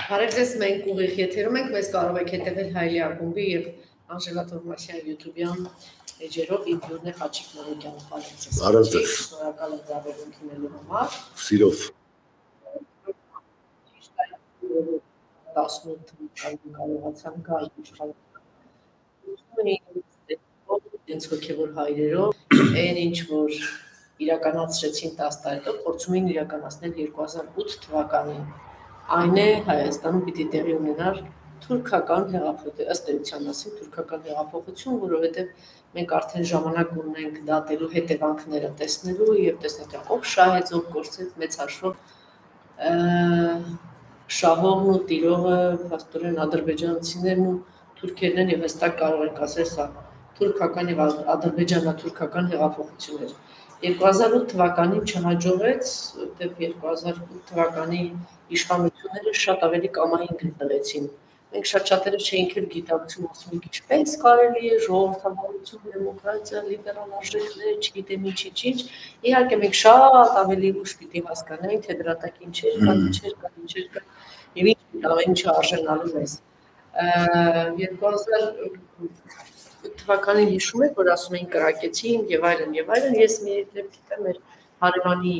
Բարև ձեզ, մենք ուղիղ եթերում ենք, մեզ կարող եք հետևել Հայլի ակումբի եւ Անժելա Թովմասյան YouTube-յան էջերով ինտերնետ Խաչիկ Մորոկյանը բարև ձեզ։ Բարև ձեզ։ Շնորհակալ եմ դավեր ընդունելու համար։ Սիրով։ 18 թվականին կարողացան գալ ինձ հոգևոր հայրերով, այն ինչ որ իրականացրեցին 10 տարի հետո, փորձում էին իրականացնել 2008 թվականին։ Այն է Հայաստանում պիտի տեղի ունենար թուրքական հեղափոխություն, ըստ էության ասեմ թուրքական հեղափոխություն, որովհետև մենք արդեն ժամանակ ունենք դատելու հետևանքները տեսնելու եւ տեսնելու ով շահեց, ով կորցրեց մեծ հաշվով շահողն ու տիրողը փաստորեն ադրբեջանցիներն ու թուրքերն են եւ հստակ կարող ենք ասել սա թուրքական եւ ադրբեջանա-թուրքական հեղափոխություն էր։ 2008 թվականին չհաջողեց, որտեղ 2008 թվականի իշխանությունները շատ ավելի կամային գտնվեցին։ Մենք շատ-շատերը չէինք էլ գիտակցում, ասում ենք ինչպես կարելի է ժողովրդավարություն, դեմոկրատիա, լիբերալ արժեքներ, չգիտեմ ինչ։ Իհարկե մենք շատ ավելի ուշ պիտի հասկանայինք, թե դրա տակ ինչեր կան, եւ ինչը արժանալու մեզ։ 2008 թվականին հիշում եք, որ ասում էին կրակեցին եւ այլն, ես մի դեպք գիտեմ մեր հարևանի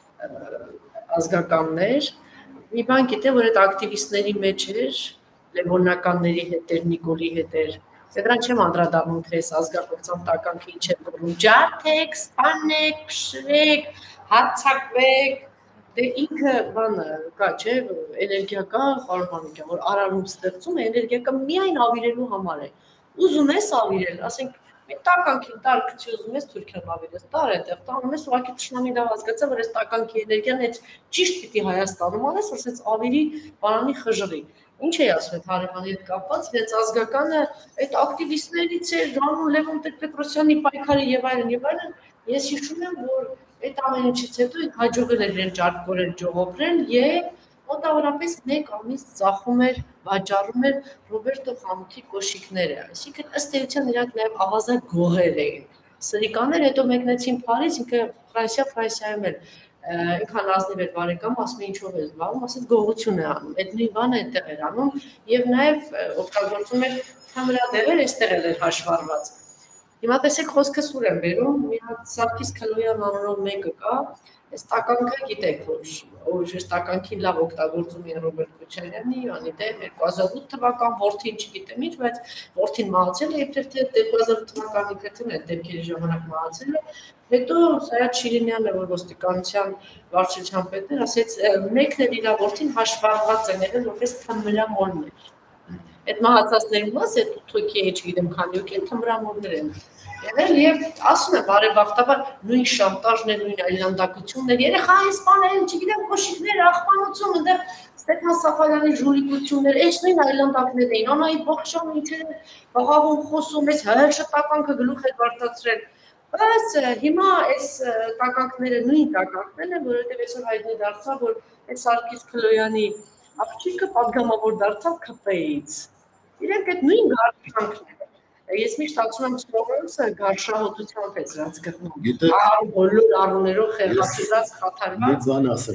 ազգականներ, մի բան գիտեմ, որ այդ ակտիվիստների մեջ էր, լևոնականների հետ էր, Նիկոլի հետ էր, դրան չեմ անդրադառնում, թե այս ազգակցության տականքը ինչ է կրում, ջարդեք, սպանեք, փշրեք, հարձակվեք, դե ինքը բանը կա, չէ, էներգիական խարոմանիքա, որ արարում ստեղծում է, էներգիական միայն ավիրելու համար է, ուզում ես ավիրել, ասենք, տականքի տարկը ուզում ես Թուրքիան ավիրես, տար այնտեղ, տանում ես ուղղակի թշնամին դա հասկացա, որ այս տականքի էներգիան այդ ճիշտ պիտի Հայաստանում անես, որ ասես ավիրի բանանի խժռի։ Ինչ է ասում այդ հարևանի հետ կապված, իրենց ազգականը այդ ակտիվիստներից էր, Ռամոն Լևոն Տեր-Պետրոսյանի պայքարի եւ այլն, ես հիշում եմ, որ այդ ամեն ինչից հետո հաջողել էր իրեն ճարպկորեն ժողոvrել եւ մոտավորապես 1 ամիս ծախում էր, վաճառում էր Ռոբերտո Խանութի կոշիկները, այսինքն ըստ էության իրանք նաեւ ավազակ գողեր էին։ Սրիկաներ հետո մեկնեցին Փարիզ, ինքը Ֆրանսիայում էլ ինքան ազնիվ էր բարեկամ, ասում է ինչով է զբաղվում, ասեց գողություն է անում, այդ նույն բանը այնտեղ էր անում եւ նաեւ օգտագործում էր թամրադեղեր, այստեղ էր հաշվառված։ Հիմա տեսեք խոսքս ուր եմ բերում, մի հատ Սարգիս Քլոյան անունով մեկը կա, այս տականքը գիտեք, որ այս տականքին լավ օգտագործում են Ռոբերտ Քոչարյանի, անի դեմ 2008 թվական որդին չգիտեմ ինչ, բայց որդին մահացել է, իբրև թե 2008 թվականի քրթին այդ դեպքերի ժամանակ մահացել է, հետո Սայաթ Շիրինյանը, որ ոստիկանության վարչության պետն էր, ասեց մեկն էլ իր որդին հաշվառված են եղել, որպես թմրամոլներ։ Այդ մահացածների մասը թոքի է, չգիտեմ քանի օքի թմրամոլներ են եղել եւ ասում եմ բարեբախտաբար նույն շանտաժներ, նույն այլանդակություններ, երեխային սպանել, չգիտեմ կոշիկներ, աղբանություն, այնտեղ Ստեփան Սաֆարյանի ժուրիկություններ, այս նույն այլանդակներ էին, Անահիտ Բախշյանը ինչեր է բաղավում խոսում, այս հայաշը տականքը գլուխ է բարձրացրել։ Բայց հիմա այս տականքները նույն տականքներն են, որովհետեւ այսօր հայտնի դարձավ, որ այս Սարգիս Քլոյանի աղջիկը պատգամավոր դարձավ ԿՊ-ից։ Իրենք այդ նույն գարշանքն են։ Ես միշտ ասում եմ Սողոմոնսը գարշահոտությամբ է դրանց գտնում։ Բոլոր առուներով խեղաթյուրած խաթարված։ Մի բան ասեմ,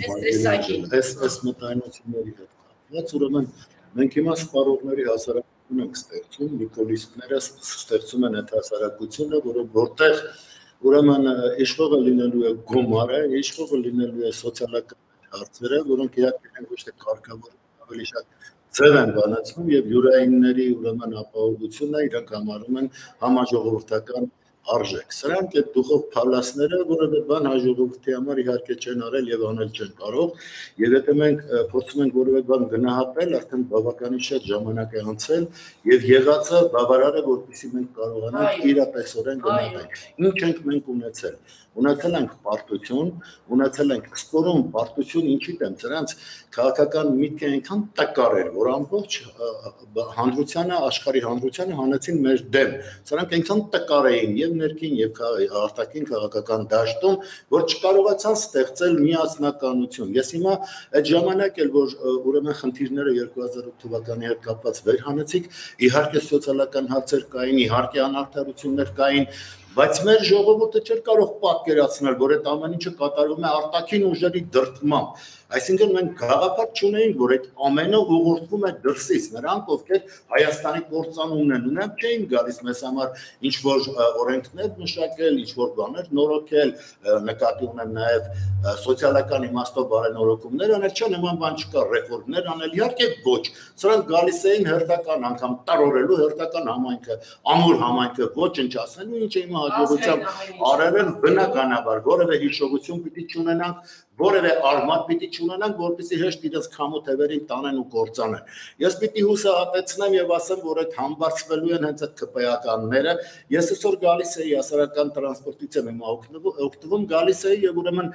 այս մտայնությունների հետ կապված, ուրեմն մենք հիմա սպառողների հասարակություն ենք ստեղծում, նիկոլիստները ստեղծում են այդ հասարակությունը, որտեղ ուրեմն իշխողը լինելու է գումարը, իշխողը լինելու է սոցիալական հարցերը, որոնք իհարկե ոչ թե կարգավոր ավելի շատ ձև են բանացնում եւ յուրայինների ուրեմն ապահովությունը իրանք համարում են համաժողովրդական արժեք։ Սրանք այդ դուխով փալասները, որը բան հաջողորդի համար իհարկե չեն արել եւ անել չեն կարող, եւ եթե մենք փորձում ենք որևէ բան գնահատել, արդեն բավականին շատ ժամանակ է անցել եւ եղածը բավարար է, որպեսզի մենք կարողանանք իրատեսորեն գնահատել։ Ինչ ենք մենք ունեցել։ Ունեցել ենք պարտություն, ունեցել ենք ստորում պարտություն ինչի դեմ, սրանց քաղաքական միտքը այնքան տկար էր, որ ամբողջ հանրությանը, աշխարհի հանրությանը հանեցին մեր դեմ։ Սրանք այնքան տկար էին եւ ներքին եւ արտաքին քաղաքական դաշտում, որ չկարողացան ստեղծել միասնականություն։ Ես հիմա այդ ժամանակ էլ որ ուրեմն խնդիրները 2008 թվականի հետ կապված վեր հանեցիք, իհարկե սոցիալական հարցեր կային, իհարկե անարդարություններ կային, բայց մեր ժողովուրդը չէր կարող պատկերացնել, որ այդ ամեն ինչը կատարվում է արտաքին ուժերի դրդմամբ։ Այսինքն մենք գաղափար չունեինք, որ այդ ամենը ուղղորդվում է դրսից, նրանք ովքեր Հայաստանի կործանումն են ունեն, չէին գալիս մեզ համար ինչ-որ օրենքներ մշակել, ինչ-որ բաներ նորոգել, նկատի ունեմ նաև սոցիալական իմաստով բարենորոգումներ անել, չէ, նման բան չկա, ռեֆորմներ անել, իհարկե ոչ, սրանք գալիս էին հերթական անգամ տարօրելու հերթական համայնքը, ամուր համայնքը ոչինչ ասելու, ինչ է հիմա հաջողությամբ արել են բնականաբար, որևէ հիշողություն պիտի չունենանք, որևէ արմատ պիտի չունենանք, որպեսզի հեշտ իրենց քամու թևերին տանեն ու կործանեն։ Ես պիտի հուսահատեցնեմ եւ ասեմ, որ այդ համբարձվելու են հենց այդ ԿՊԵ-ականները։ Ես այսօր գալիս էի հասարակական տրանսպորտից եմ օգտվում, գալիս էի եւ ուրեմն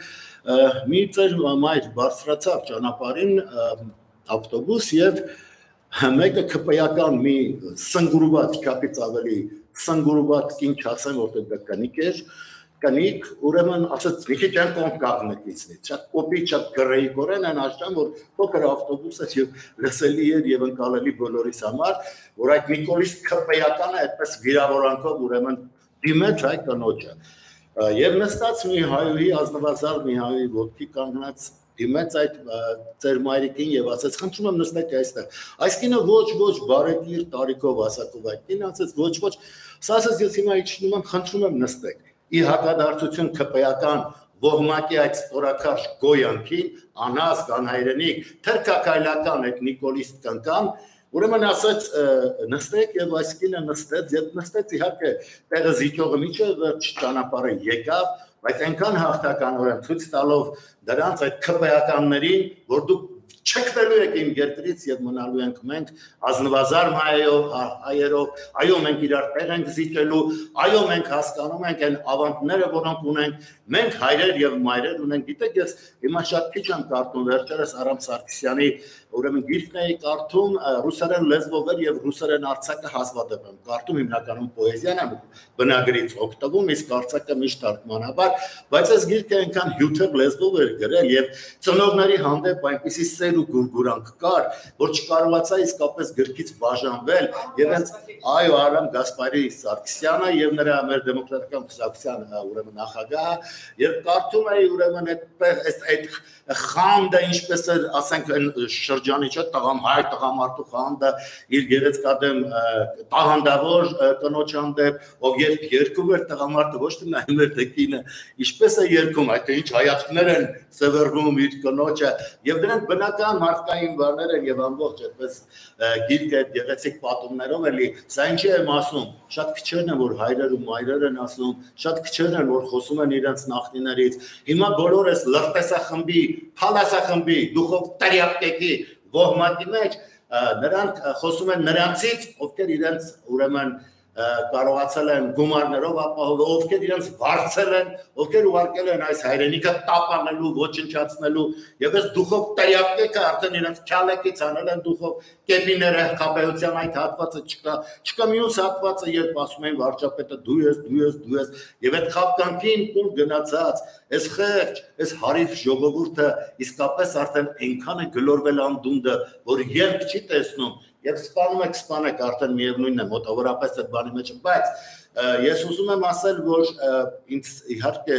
մի ծեր մայր բարձրացավ ճանապարհին ավտոբուս եւ մեկը ԿՊԵ-ական մի սնգուրված, չափից ավելի սնգուրված կին չասեմ, որտեղ դա կնիկ էր, կնիկ, ուրեմն ասաց մի քիչ են կողմ կանգնեք ինձնից, շատ կոպիտ, շատ գրեիկորեն են աշխան, որ փոքր ավտոբուս է եւ լսելի էր եւ ընկալելի բոլորիս համար, որ այդ Նիկոլիս ԿՊԵ-ականը այդպես վիրավորանքով ուրեմն դիմեց այ կնոջը։ Եվ նստած մի հայուհի ազնվազար մի հայուհի ոտքի կանգնած դիմեց այդ ծեր մայրիկին եւ ասաց խնդրում եմ նստեք այստեղ։ Այս կինը ոչ բարեկիր տարիքով ասակով այդ կինը ասաց ոչ, սա ասաց ես հիմա իջնում եմ, խնդրում եմ նստեք։ Ի հակադարձություն ԿՊԵ-ական ոհմակի այդ ստորակարճ գոյանքին, անազգ, անհայրենիք, թրքակայլական այդ Նիկոլիս տնկան, ուրեմն ասաց նստեք եւ այս կինը նստեց եւ նստեց իհարկե տեղը զիջողը միջը վերջ ճանապարհը եկավ, բայց այնքան հաղթականորեն ցույց տալով դրանց այդ ԿՊԵ-ականներին, որ դուք չքվելու եք իմ երկրից եւ մնալու ենք մենք ազնվազար հայերով, այո մենք իրար տեղ ենք զիջելու, այո մենք հասկանում ենք այն ավանդները, որոնք ունենք, մենք հայրեր եւ մայրեր ունենք, գիտեք ես հիմա շատ քիչ եմ կարդում վերջերս Արամ Սարգսյանի ուրեմն գիրքն էի կարդում ռուսերեն լեզվով եւ ռուսերեն արձակը հազվադեպ եմ կարդում հիմնականում պոեզիան եմ բնագրից օգտվում, իսկ արձակը միշտ թարգմանաբար, բայց այս գիրքը այնքան հյութեղ լեզվով էր գրել եւ ծնողների հանդեպ այնպիսի սեր ու գուրգուրանք կար, որ չկարողացա իսկապես գրքից բաժանվել եւ հենց այո Արամ Գասպարի Սարգսյանը եւ նրա մեր դեմոկրատական կուսակցության ուրեմն նախագահը եւ կարդում էի ուրեմն այդ խանդը ինչպես է ասենք շրջանի չէ տղամարդ տղամարդու խանդը իր գեղեցկադեմ տաղանդավոր կնոջ հանդեպ ով երգում էր տղամարդը ոչ թե նայում էր տեկինը ինչպես է երգում այդ ինչ հայացքներ են սևեռվում իր կնոջը եւ դրանք բնական մարդկային բաներ են եւ ամբողջ այդպես գիրքը գեղեցիկ պատումներով էլի սա ինչի եմ ասում շատ քչերն են որ հայրեր ու մայրեր են ասում շատ քչերն են որ խոսում են իրենց նախնիներից հիմա բոլորս լրտեսախմբի փալասախմբի դուխով տարյապտեկի ոհմակի մեջ նրանք խոսում են նրանցից ովքեր իրենց ուրեմն կարողացել են գումարներով ապահովել, ովքեր իրենց վարձել են, ովքեր ուղարկել են այս հայրենիքը տապանելու, ոչնչացնելու, եւ այս դուխով տերապտեկը արդեն իրենց քյալեկից անել են դուխով կեպիները կապեյության այդ հատվածը չկա մյուս հատվածը, երբ ասում են վարչապետը դու ես, եւ այդ խապկանքին կուլ գնացած, այս խեղճ, այս հարիվ ժողովուրդը իսկապես արդեն այնքան է գլորվել անդունդը, որ երբ չի տեսնում Եվ սպանեք արդեն միևնույնն է մոտավորապես այդ բանի մեջ, բայց ես ուզում եմ ասել, որ ինձ իհարկե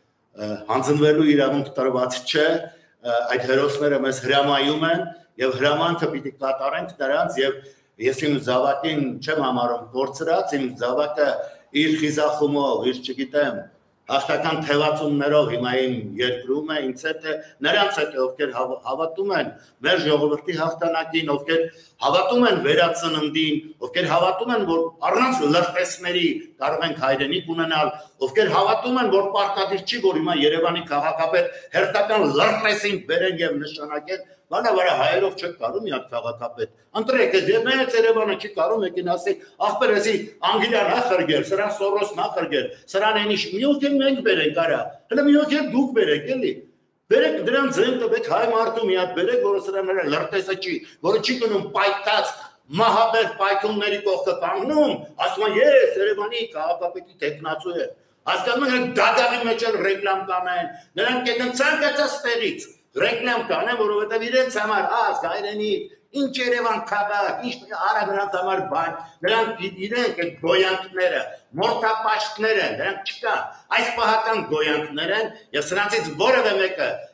հանձնվելու իրավունք տրված չէ, այդ հերոսները մեզ հրամայում են եւ հրամանքը պիտի կատարենք նրանց եւ ես իմ զավակին չեմ համարում կորցրած, իմ զավակը իր խիզախումով, իր չգիտեմ հաղթական թևածումներով հիմա իմ երկրում է, ինձ հետ է, նրանց հետ է, ովքեր հավատում են մեր ժողովրդի հաղթանակին, ովքեր հավատում են վերածննդին, ովքեր հավատում են, որ առանց լրտեսների կարող ենք հայրենիք ունենալ, ովքեր հավատում են, որ պարտադիր չի, որ հիմա Երևանի քաղաքապետ հերթական լրտեսին բերեն եւ նշանակեն, բանավարա հայերով չեք կարող մի հատ քաղաքապետ։ Ընտրեք, ես մեծ Երևանը չի կարող եկին ասի, ախպեր էսի Անգլիան հա խրգել, սրան Սորոսն հա խրգել, սրան այնիշ մի օգեն մենք բերենք արա, հələ մի օգեն դուք բերեք էլի։ Բերեք դրան ձեն տվեք հայ մարդու մի հատ բերեք, որը սրա մեր լրտեսը չի, որը չի գնում պայթած մահաբեր պայթունների կողքը կանգնում, ասում են ես Երևանի քաղաքապետի տեխնացու եմ։ Հասկանում եք դադարի մեջ են ռեկլամ կանեն, նրանք եկան ցանկացած տեղից ռեկլամ կանեն, որովհետև իրենց համար ազգ հայրենիք, ինչ Երևան քաղաք, ինչ արա նրանց համար բան, նրանք իրենք այդ գոյանքները, մորթապաշտները, նրանք չկա, այս պահական գոյանքներ են, եւ սրանցից որևէ մեկը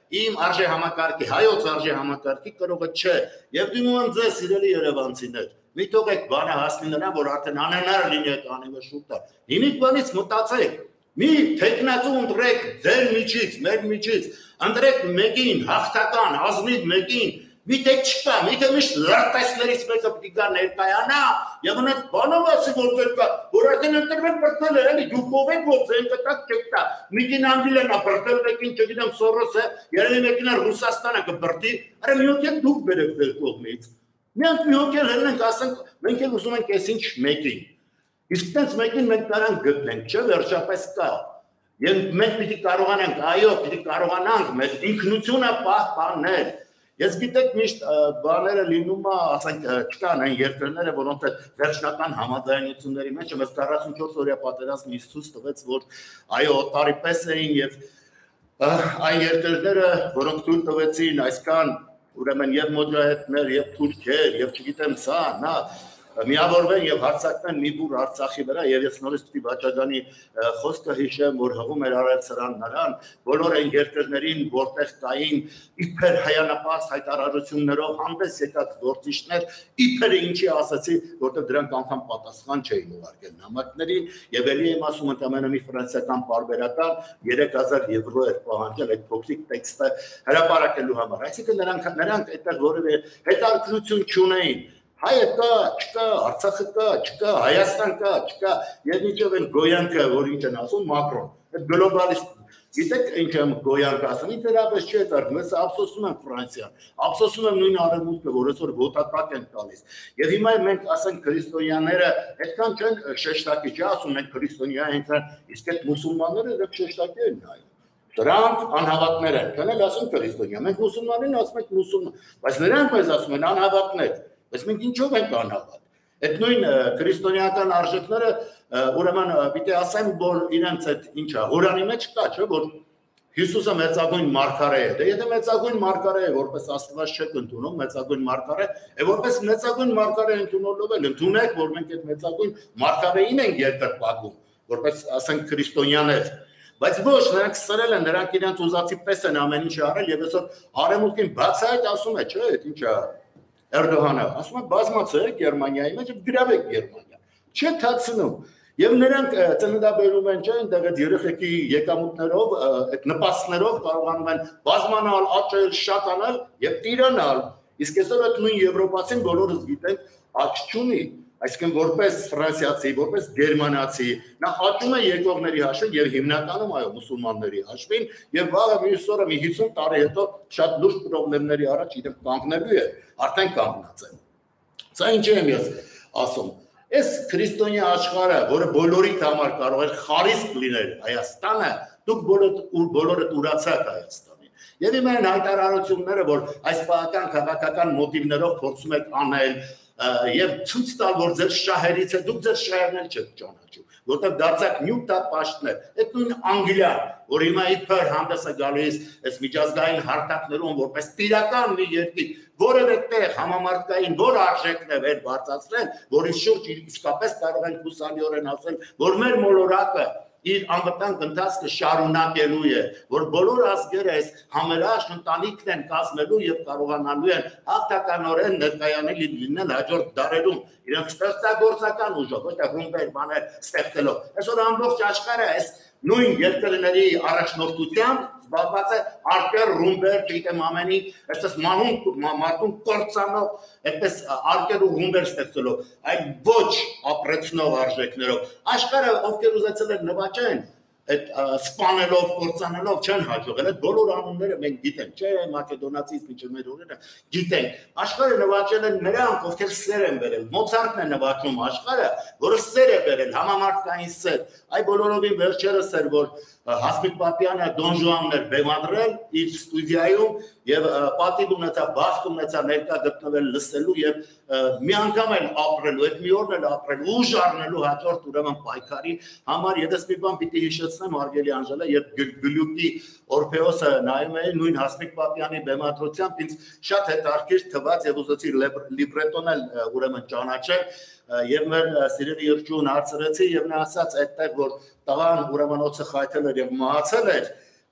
իմ արժե համակարգի, հայոց արժե համակարգի կրողը չէ։ Եվ դիմում եմ ձեզ սիրելի երևանցիներ, մի թողեք բանը հասնի նրան, որ արդեն անհնար լինի այդ անիվը շուտը։ Հիմիկ բանից մտածեք, մի թեկնածու ընտրեք ձեր միջից, մեր միջից, ընտրեք մեկին, հաղթական, ազնիվ մեկին, միթե չկա, միթե միշտ լրտեսներից մեկը պիտի գա ներկայանա, եւ ունես բանով ասի, որ ձեր կա, որ արդեն ընտրվել բրտնել է, էլի, դուք ով եք, որ ձեր կտակ չեք տա, մեկին Անգլիան է բրտել, մեկին չգիտեմ Սորոսը, երևի մեկին Ռուսաստանը կբրտի, արա մի հոգ դուք բերեք ձեր կողմից, միանք մի հոգ հելնենք, ասենք, մենք էլ ուզում ենք այս ինչ մեկին, իսկ տենց մեկին մենք տարան գտնենք, չէ, վերջապես կա, եւ մենք պիտի կարողանանք, այո, պիտի կարողանանք մեր ինքնությունը պահպանել։ Ես գիտեք միշտ բաները լինում է, ասենք, չկան այն երկրները, որոնց վերջնական համաձայնությունների մեջ ըստ 44 օրյա պատերազմը ցույց տվեց, որ այո, օտարի պես էին եւ այն երկրները, որոնք թույլ տվեցին այսքան ուրեմն եւ մոջահեդներ, եւ թուրքեր, եւ չգիտեմ սա, նա միավորվեն եւ հարձակվեն մի բուր Արցախի վրա եւ ես նորից պիտի Բաճաջանի խոսքը հիշեմ, որ հղում էր արել սրան նրան, բոլոր այն երկրներին, որտեղ կային իբր հայանապաշտ հայտարարություններով հանդես եկած գործիչներ, իբր ինչի ասացի, որտեղ դրանք անգամ պատասխան չէին ուղարկել նամակներին եւ ելի եմ ասում ընդամենը մի ֆրանսիական պարբերական 3000 եվրո էր պահանջել այդ փոքրիկ տեքստը հրապարակելու համար, այսինքն նրանք այդտեղ որևէ հետաքրքրություն չունեին Հայը կա, չկա, Արցախը կա, չկա, Հայաստան կա, չկա, եւ ինչով են գոյանքը, որ ինչ են ասում Մակրոն, այդ գլոբալիստ, գիտեք ինչ եմ գոյանք ասում, ինձ հրապես չի հետարկում, ես ափսոսում եմ Ֆրանսիան, ափսոսում եմ նույն արևմուտքը, որ այսօր ոտատակ են տալիս, եւ հիմա մենք ասենք քրիստոնյաները այդքան չեն շեշտակի չի ասում, մենք քրիստոնյա ենք, իսկ այդ մուսուլմանները դեռ շեշտակի են նայում Դրանք անհավատներ են, քանել ասում քրիստոնյա, մենք մուսուլմանին ասում ենք մուսուլման, բայց նրանք մեզ ասում են անհավատներ Բայց մենք ինչով ենք անհավատ։ Այդ նույն քրիստոնեական արժեքները ուրեմն պիտի ասեմ, որ իրենց այդ ինչա, Ղուրանի մեջ կա, չէ, որ Հիսուսը մեծագույն մարգարե է։ Դե եթե մեծագույն մարգարե է, որպես Աստված չեք ընդունում, մեծագույն մարգարե, որպես մեծագույն մարգարե ընդունելով էլ ընդունեք, որ մենք այդ մեծագույն մարգարեին ենք երկրպագում, որպես ասենք քրիստոնյաներ։ Բայց ոչ, նրանք սրել են, նրանք իրենց ուզածի պես են ամեն ինչ արել եւ այսօր արևմուտքին բացայտ ասում է, չէ, այդ ինչա Էրդողանը, ասում է բազմացեք Գերմանիայի մեջ, գրավեք Գերմանիա, չէ թացնում, եւ նրանք ծննդաբերում են, չէ, այնտեղ այդ երեխեքի եկամուտներով, այդ նպաստներով կարողանում են բազմանալ, աճել, շատանալ եւ տիրանալ, իսկ այսօր այդ նույն եվրոպացին բոլորս գիտենք, աճ չունի, այսինքն որպես ֆրանսիացի, որպես գերմանացի, նա աճում է եկողների հաշվին եւ հիմնականում այո մուսուլմանների հաշվին եւ վաղը մյուս օրը մի 50 տարի հետո շատ լուրջ խնդիրների առաջ իրենք կանգնելու է, արդեն կանգնած են։ Սա ինչ եմ ես ասում։ Այս քրիստոնյա աշխարհը, որը բոլորիդ համար կարող է խարիսկ լինել Հայաստանը, դուք բոլորդ ուրացաք Հայաստանին։ Եվ իմ այն հայտարարությունները, որ այս պահական քաղաքական մոտիվներով փորձում եք անել եւ ցույց տալ, որ ձեր շահերից է, դուք ձեր շահերն էլ չեք ճանաչում, որտեղ դարձակ նյութապաշտներ, այդ նույն Անգլիան, որ հիմա իբր հանդես է գալիս այս միջազգային հարթակներում, որպես տիրական մի երկիր, որևէ տեղ համամարտկային որ արժեքն է վեր բարձրացնել, որի շուրջ իսկապես կարող են հուսալիորեն ասել, որ մեր մոլորակը իր անվտանգ ընթացքը շարունակելու է, որ բոլոր ազգերը այս համերաշխ ընտանիքն են կազմելու եւ կարողանալու են հաղթականորեն ներկայանել լինել հաջորդ դարերում իրենք ստեղծագործական ուժով, ոչ թե ռումբեր բաներ ստեղծելով։ Այսօր ամբողջ աշխարհը այս նույն երկրների առաջնորդությամբ զբաղված է արկեր ռումբեր, չգիտեմ ամենի, այսպես մարդուն կործանող, այդպես արկեր ու ռումբեր ստեղծելով, այլ ոչ ապրեցնող արժեքներով։ Աշխարհը ովքեր ուզեցել են նվաճեն, այդ սպանելով, կործանելով չեն հաջողել, այդ բոլոր անունները մենք գիտենք, չէ, մակեդոնացից մինչև մեր օրերը գիտենք։ Աշխարհը նվաճել են նրանք, ովքեր սեր են բերել, Մոցարտն է նվաճում աշխարհը, որը սեր է բերել, համամարտկային սեր։ Այ բոլորովին վերջերս էր, որ Հասմիկ Պապյանը Դոն Ժուանն էր բեմադրել իր ստուդիայում եւ պատիվ ունեցա, բախտ ունեցա ներկա գտնվել լսելու եւ մի անգամ էլ ապրելու, այդ մի օրն էլ ապրելու, ուժ առնելու հաջորդ ուրեմն պայքարի համար ես մի բան պիտի հիշեցնեմ Արգելի Անժելա, երբ Գլյուկի Օրփեոսը նայում էի նույն Հասմիկ Պապյանի բեմադրությամբ ինձ շատ հետաքրքիր թվաց եւ ուզեցի լիբրետոն էլ ուրեմն ճանաչել եւ մեր սիրելի երջուն հարցրեցի եւ նա ասաց այդտեղ որ տղան ուրեմն օծը խայթել էր եւ մահացել էր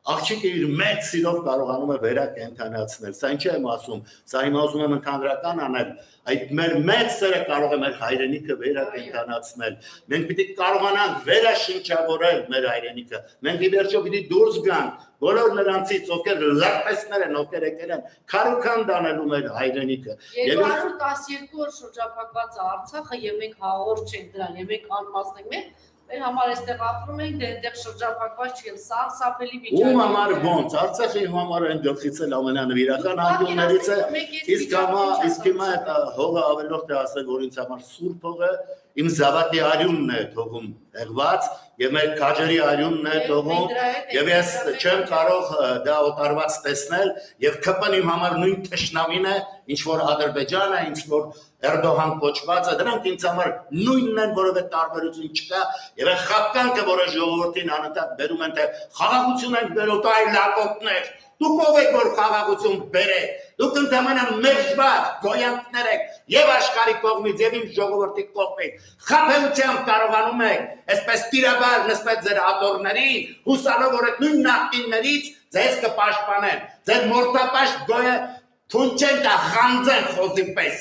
աղջիկը իր մեծ սիրով կարողանում է վերակենդանացնել։ Սա ինչ եմ ասում, սա հիմա ուզում եմ ընդհանրական անել, այդ մեր մեծ սերը կարող է մեր հայրենիքը վերակենդանացնել։ Մենք պիտի կարողանանք վերաշնչավորել մեր հայրենիքը։ Մենք ի վերջո պիտի դուրս գանք բոլոր նրանցից, ովքեր լրտեսներ են, ովքեր եկել են քարուքան դանելու մեր հայրենիքը։ 212 օր շրջափակված է Արցախը եւ մենք հաղորդ չենք դրան, եւ մենք անմասն ենք։ Մեր համար այստեղ ապրում ենք, դե այդտեղ շրջափակված չեն, սարսափելի վիճակ։ Ում համար ոնց, Արցախի համար այն գլխից էլ ամենանվիրական անկյուններից է, իսկ հիմա այդ հողը ավելորդ է ասել, որ ինձ համար սուրբ հող է, իմ զավակի արյունն է թողում հեղված, եւ մեր քաջերի արյունն է թողում, եւ ես չեմ կարող դա օտարված տեսնել, եւ ԿՊ-ն իմ համար նույն թշնամին է, ինչ որ Ադրբեջանը, ինչ որ Էրդողան կոչված է, դրանք ինձ համար նույնն են, որովհետեւ տարբերություն չկա, եւ այն խապկանքը, որը ժողովրդին անընդհատ բերում են, թե խաղաղություն ենք բերում, այ լակոտներ, դուք ով եք որ խաղաղություն բերեք, դուք ընդհանրապես մեջբար գոյանքներ եք եւ աշխարհի կողմից եւ իմ ժողովրդի կողմից խափեությամբ կարողանում եք այսպես տիրաբար նստել ձեր աթոռներին հուսալով որ այդ նույն նախկիններից ձեզ կպաշտպանեն ձեր մորթապաշտ գոյը թունչեն դա խանձեն խոսի պես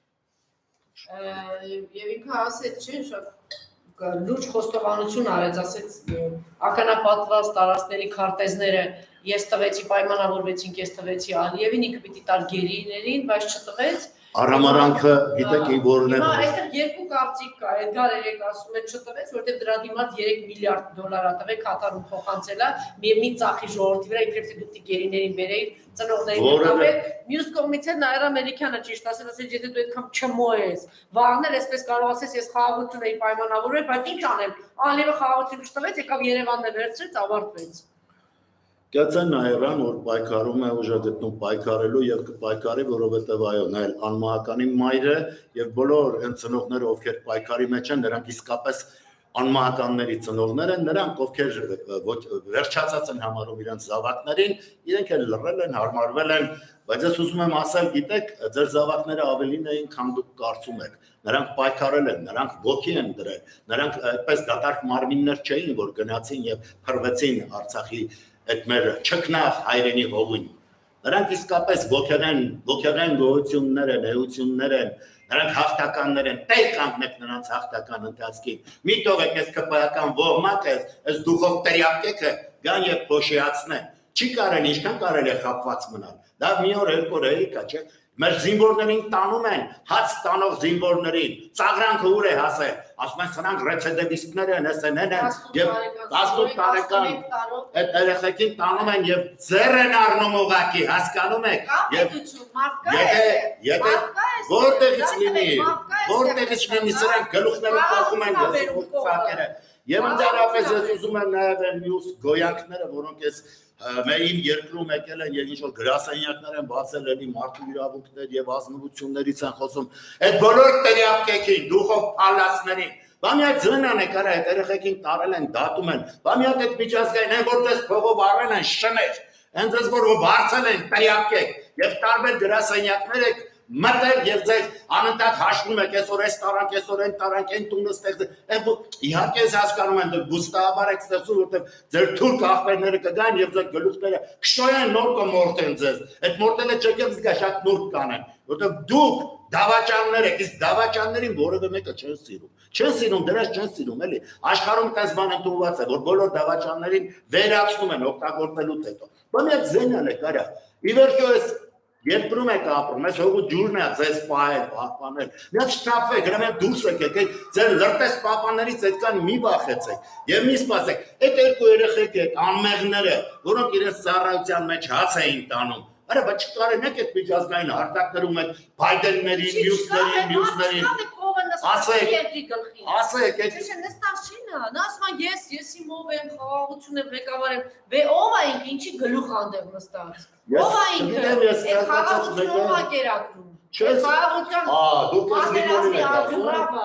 եւ ինքը ասեց չէ շատ լուրջ խոստովանություն արեց ասեց ականապատված տարածքների քարտեզները ես տվեցի պայմանավորվեցինք ես տվեցի Ալիևին ինքը պիտի տար գերիներին բայց չտվեց Արամարանքը գիտեք որն է Հիմա այստեղ երկու կարծիք կա Էդգար երեք ասում է չտվեց որտեղ դրա դիմաց 3 միլիարդ դոլար ա տվել Կատարում փոխանցելա մի ծախի ժողովրդի վրա իբրև թե դուք գերիներին բերեի ծնողներին տվել մյուս կողմից էլ նայր ամերիկյանը ճիշտ ասել եթե դու այդքան չմոես վաղներ այսպես կարող ասես ես խաղաղություն էի պայմանավորվել բայց ինչ անեմ Ալիևը խաղաղություն չտվեց եկավ Երևանն է վերցրեց ավարտվեց Կացան նայրան, որ պայքարում է ուժը գտնում պայքարելու և կպայքարի, որովհետև այո, նայր անմահականի մայրը և բոլոր են ծնողները, ովքեր պայքարի մեջ են, նրանք իսկապես անմահականների ծնողներ են, նրանք ովքեր վերջացած են համարում իրենց զավակներին, իրենք էլ լռել են, հարմարվել են, բայց ես ուզում եմ ասել, գիտեք, ձեր զավակները ավելին էին, քան դուք կարծում եք, նրանք պայքարել են, նրանք ոգի են դրել, նրանք այդպես դատարկ մարմիններ չէին, որ գնացին և փրվեցին Արցախի այդ մեր չքնաղ հայրենի հողին։ Նրանք իսկապես ոգեղեն գոհություններ են, էություններ են, նրանք հաղթականներ են, տեղ կանգնեք նրանց հաղթական ընթացքին։ Մի թողեք այս կպայական ոհմակը, այս դուխով տերյակեքը գան և փոշիացնեն։ Չի կարել, ինչքան կարել է խապված մնալ։ Դա մի օր երկու օր էիկա, չէ։ Մեր զինվորներին տանում են, հաց տանող զինվորներին, ծաղրանքը ուր է հասել, ասում են սրանք ռեցեդևիստներ են, SNN են, և 18 տարեկան այդ երեխեքին տանում են և ձեռ են առնում ուղղակի, հասկանում եք, որտեղից լինի, սրանք գլուխները կողում են ծակերը, և ընդհանրապես ես ուզում եմ նաև մյուս գոյանքները, որոնք ես Մեր երկրում եկել են եւ ինչ-որ գրասենյակներ են բացել էլի մարդու իրավունքներ եւ ազնվություններից են խոսում։ Այդ բոլոր տերյակեքին, դուխով փալացներին, բամիա ձնան է կարա այդ երեխեքին տարել են, դատում են։ Բամիա այդ միջազգային են որ դες փողով առել են շներ, հենց այս որ բարձել են տերյակեք եւ տարբեր գրասենյակներ եք մտել եւ ձեր անընդհատ հաշվում եք այսօր այս տարանք, այսօր այն տարանք, այն տունը ստեղծել։ Իհարկե ես հասկանում եմ դուք գուստաբար եք ստեղծում, որտեղ ձեր թուրք ախպերները կգան եւ ձեր գլուխները կշոյեն նոր կմորտեն ձեզ։ Այդ մորտելը չեկել զգա շատ նուրբ կանեն, որտեղ դուք դավաճաններ եք, իսկ դավաճաններին որևէ մեկը չեն սիրում։ Չեն սիրում, դրանց չեն սիրում, էլի։ Աշխարհում տես բան ընդունված է, որ բոլոր դավաճաններին վերացնում են օգտագործելուց հետո։ Բանը ձենալ է կարա։ Ի վերջո ես Երկրում եք ապրում, ես հողու ջուրն է ձեզ պահել, պահպանել։ Միած շտապվեք, գրամեք դուրս եկեք, ձեր լրտես պահպաններից այդքան մի վախեցեք եւ մի սպասեք։ Այդ երկու երեխեք եք, անմեղները, որոնք իրենց ծառայության մեջ հաց էին տանում։ Արա, բայց չկարենեք այդ միջազգային հարտակներում այդ Բայդեններին, մյուսներին։ Ասեք, նստած չի նա ասում է ես իմ ով եմ, խաղաղություն եմ, ղեկավար եմ, ով է ինքը, ինչի գլուխ անդեղ նստած։ Ով է ինքը, այդ խաղաղությունը ով է կերակրում։ Չես դուք ես Նիկոլին եք ասում։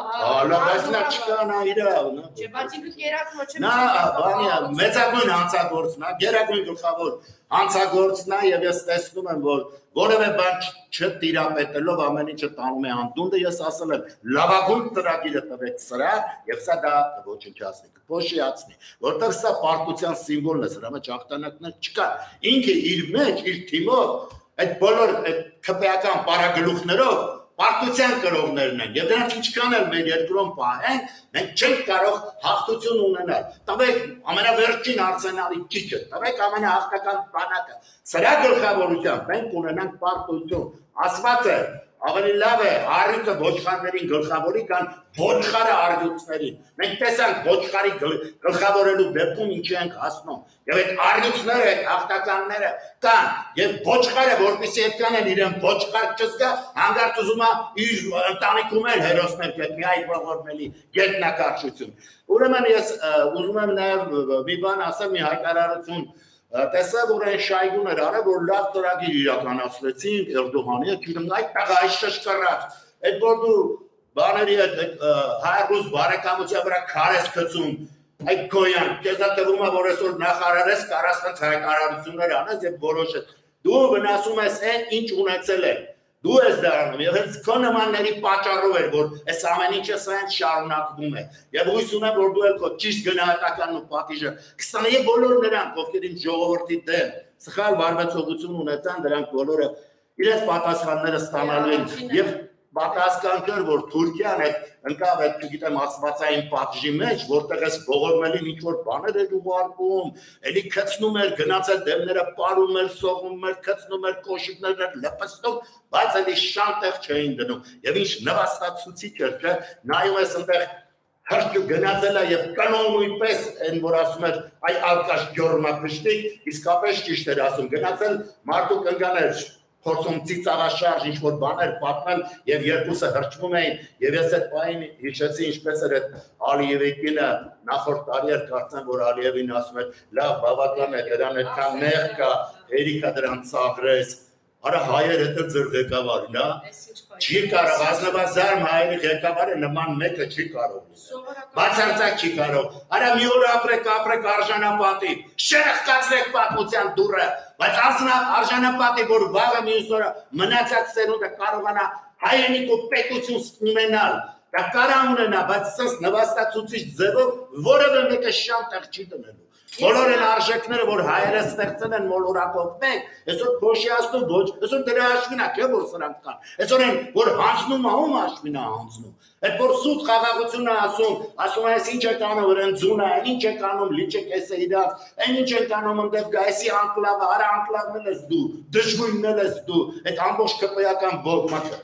Լավ, նա չկա նա իր նա։ Չէ, բայց ինքը գերակնո չէ։ Նա բանի մեծագույն հանցագործն է, գերագույն գլխավոր հանցագործն է եւ ես տեսնում եմ որ որևէ բան չտիրապետելով ամեն ինչը տանում է անդունդը ես ասել եմ լավագույն ծրագիրը տվեք սրա եւ սա դա ոչնչացնի կփոշիացնի որտեղ սա պարտության սիմվոլն է սրա մեջ ակտանակներ չկա ինքը իր մեջ իր թիմով այդ բոլոր այդ քպեական պարագլուխներով պարտության կրողներն են եւ դրանք ինչքան էլ մեր երկրում պահեն մենք չենք կարող հաղթություն ունենալ տվեք ամենավերջին արսենալի ճիճը տվեք ամենահաղթական բանակը սրա գլխավորությամբ մենք ունենանք պարտություն ասված է ավելի լավ է առյուծը ոչխարներին գլխավորի կան ոչխարը առյուծներին մենք տեսանք ոչխարի գլխավորելու դեպքում ինչի ենք հասնում եւ այդ առյուծները այդ հաղթականները կան եւ ոչխարը որպեսզի այդքան են իրեն ոչխար չզգա հանգարց ուզում է իր ընտանիքում էլ հերոսներ գտնի այդ ողորմելի գետնակարչություն ուրեմն ես ուզում եմ նաեւ մի բան ասել մի հայտարարություն տեսա որ այն շայգուն էր արել որ լավ ծրագիր իրականացրեցին Էրդողանի հետ գիտեմ այդ տղա այս շշկռած այդ որ դու բաների հետ հայ-ռուս բարեկամության վրա քարես գցում այդ գոյան քեզ թվում է որ այսօր նախարարես կարաս հայտարարություններ անես եւ որոշես դու վնասում ես այն ինչ ունեցել է դու ես դառնում եւ հենց քո նմանների պատճառով էր որ այս ամեն ինչը սենց շարունակվում է եւ հույս ունեմ որ դու ել քո ճիշտ գնահատականն ու պատիժը կստանայի բոլոր նրանք ովքեր իմ ժողովրդի դեմ սխալ վարվեցողություն ունեցան դրանք բոլորը իրենց պատասխանները ստանալու են եւ պատասխան կար որ Թուրքիան այդ ընկավ այդ չգիտեմ ասվածային պատժի մեջ որտեղ էս ողորմելին ինչ որ բաներ էր ուղարկում էլի քցնում էր գնացել դեմները պարում էր սողում էր քցնում էր կոշիկներն լպստում բայց էլի շանտեղ չէին դնում եւ ինչ նվաստացուցիչ էր չէ նայում ես այնտեղ հրճ գնացել է եւ կանոնույնպես այն որ ասում էր այ ալկաշ ջորմապշտիկ իսկապես ճիշտ էր ասում գնացել մարդու կնկաներ փորձում ծիծաղաշարժ ինչ որ բաներ պատմել եւ երկուսը հրճվում էին եւ ես այդ պահին հիշեցի ինչպես էր այդ Ալիևի կինը նախորդ տարի էր կարծեմ որ Ալիևին ասում էր լավ բավական է դրան այդքան մեղ կա հերիքա դրան ծաղրես արա հայերը դեռ ձեր ղեկավարն է չի կարող ազնվազարմ հայերի ղեկավարը նման մեկը չի կարող բացարձակ չի կարող արա մի օր ապրեք արժանապատի շեղկացրեք պատմության դուռը բայց արժանապատի որ վաղը մյուս օրը մնացած սերունդը կարողանա հայրենիք ու պետություն ունենալ դա կարա ունենա բայց սենց նվաստացուցիչ ձևով որևէ մեկը շանտեղ չի դնելու բոլոր են արժեքները որ հայերը ստեղծել են մոլորակով մեկ այսօր փոշիացնում ոչ այսօր դրա հաշվին է չէ որ սրանք կան այսօր են որ հանձնում ում հաշվին է հանձնում այդ որ սուտ խաղաղություն է ասում այս ինչ է կանում ռենձունը այն ինչ է կանում լիճը կեսը իրաց այն ինչ է կանում ընդդեմ գայսի անկլավը արա անկլավն ես դու դժգույնն ես դու այդ ամբողջ քպեական ողմակը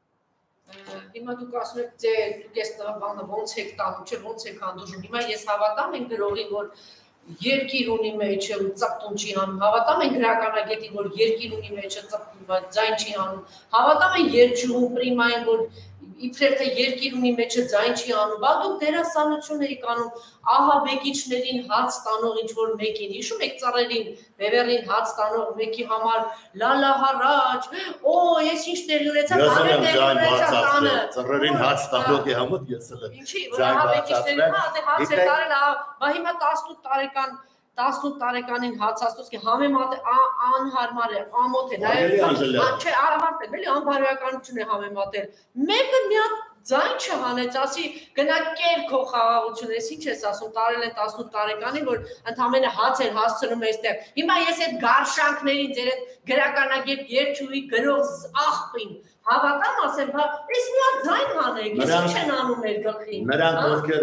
Հիմա դուք ասում եք թե դուք այս բանը ոնց եք տանում չէ ոնց եք հանդուրժում հիմա ես հավատամ եմ գրողին որ երկիր ունի մեջը ծպտուն չի անում հավատամ են գրականագետին որ երկիր ունի մեջը ծպտուն ձայն չի անում հավատամ են երջուհուն պրիմային որ իբրև թե երկիր ունի մեջը ձայն չի անում բա դուք դերասանություն եք անում ահա բեկիչներին հաց տանող ինչ որ մեկին հիշում եք ծառերին բևերին հաց տանող մեկի համար լալա հառաջ օ ես ինչ տեղի ունեցա ծառերին հաց տանողի համար ես էլ ինչի որ ահա բեկիչներին հաց է տարել բա հիմա 18 տարեկանին հացաստուց կի համեմատ անհարմար է, ամոթ է, չէ, ավարտել, էլի անբարոյականություն է համեմատել, մեկը մի հատ ձայն չհանեց, ասի գնա կեր քո խաղաղությունը, ես ինչ ես ասում, տարել են 18 տարեկանին, որ ընդամենը հաց էր հասցնում այստեղ, հիմա ես այդ գարշանքներին, ձեր այդ գրականագետ երջուհի գրող աղբին, հավատամ ասեմ, այս մի հատ ձայն հանեք, ես ինչ են անում մեր գլխին, նրանք ովքեր